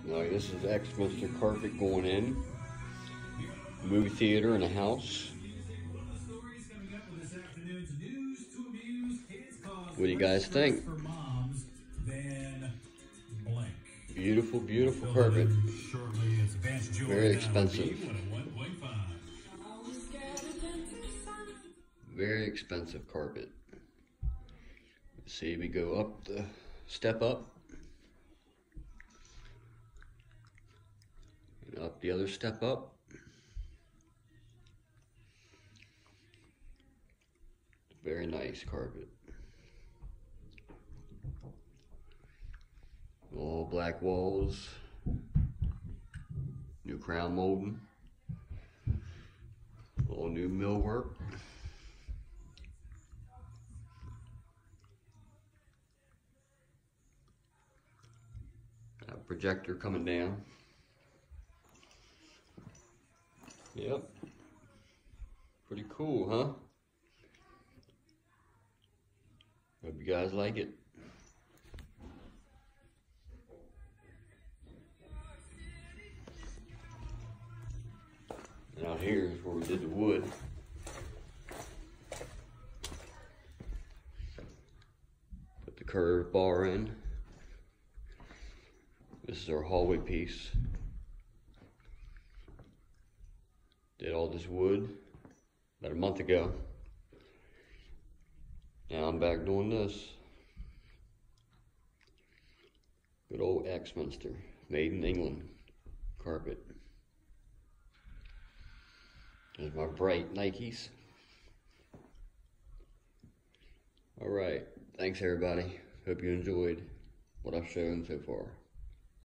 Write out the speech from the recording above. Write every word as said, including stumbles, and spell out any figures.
Now this is Axminster carpet going in. Movie theater and a house. What do you guys think? Beautiful, beautiful carpet. Very expensive. Very expensive carpet. Let's see, we go up the step up. And up the other step up. Very nice carpet. All black walls. New crown molding. All new millwork. Got a projector coming down. Yep. Pretty cool, huh? Hope you guys like it. And out here is where we did the wood. Put the curved bar in. This is our hallway piece. Did all this wood about a month ago. Now I'm back doing this. Good old Axminster, made in England carpet. There's my bright Nikes. All right, thanks everybody. Hope you enjoyed what I've shown so far.